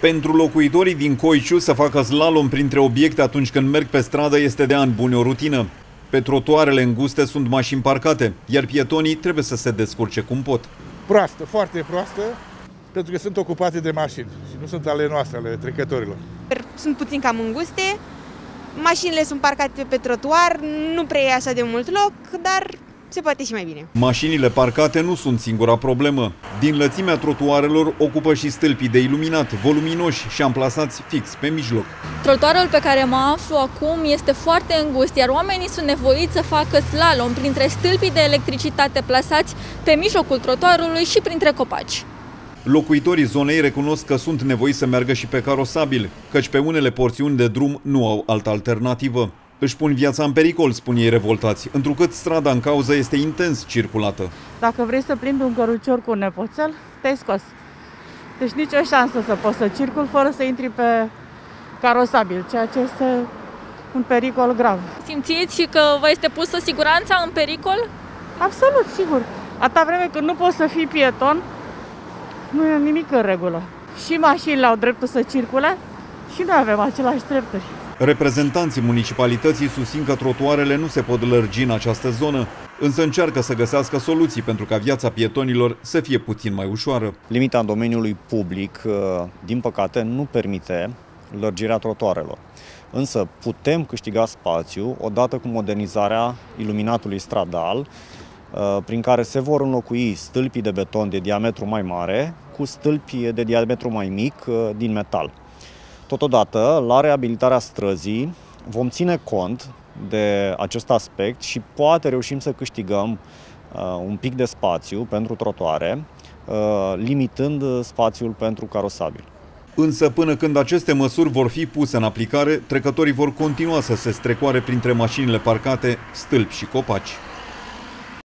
Pentru locuitorii din Coiciu să facă slalom printre obiecte atunci când merg pe stradă este de ani buni o rutină. Pe trotuarele înguste sunt mașini parcate, iar pietonii trebuie să se descurce cum pot. Proastă, foarte proastă, pentru că sunt ocupate de mașini și nu sunt ale noastre, ale trecătorilor. Sunt puțin cam înguste, mașinile sunt parcate pe trotuar, nu prea e așa de mult loc, dar se poate și mai bine. Mașinile parcate nu sunt singura problemă. Din lățimea trotuarelor ocupă și stâlpii de iluminat, voluminoși și amplasați fix pe mijloc. Trotuarul pe care mă aflu acum este foarte îngust, iar oamenii sunt nevoiți să facă slalom printre stâlpii de electricitate plasați pe mijlocul trotuarului și printre copaci. Locuitorii zonei recunosc că sunt nevoiți să meargă și pe carosabil, căci pe unele porțiuni de drum nu au altă alternativă. Își pun viața în pericol, spun ei revoltați, întrucât strada în cauză este intens circulată. Dacă vrei să plimbi un cărucior cu un nepoțel, te-ai scos. Deci nicio șansă să poți să circul fără să intri pe carosabil, ceea ce este un pericol grav. Simțiți că vă este pusă siguranța în pericol? Absolut, sigur. Atâta vreme când nu poți să fii pieton, nu e nimic în regulă. Și mașinile au dreptul să circule și noi avem aceleași drepturi. Reprezentanții municipalității susțin că trotuarele nu se pot lărgi în această zonă, însă încearcă să găsească soluții pentru ca viața pietonilor să fie puțin mai ușoară. Limita în domeniului public, din păcate, nu permite lărgirea trotuarelor. Însă putem câștiga spațiu odată cu modernizarea iluminatului stradal, prin care se vor înlocui stâlpii de beton de diametru mai mare cu stâlpi de diametru mai mic din metal. Totodată, la reabilitarea străzii vom ține cont de acest aspect și poate reușim să câștigăm un pic de spațiu pentru trotuare, limitând spațiul pentru carosabil. Însă până când aceste măsuri vor fi puse în aplicare, trecătorii vor continua să se strecoare printre mașinile parcate, stâlpi și copaci.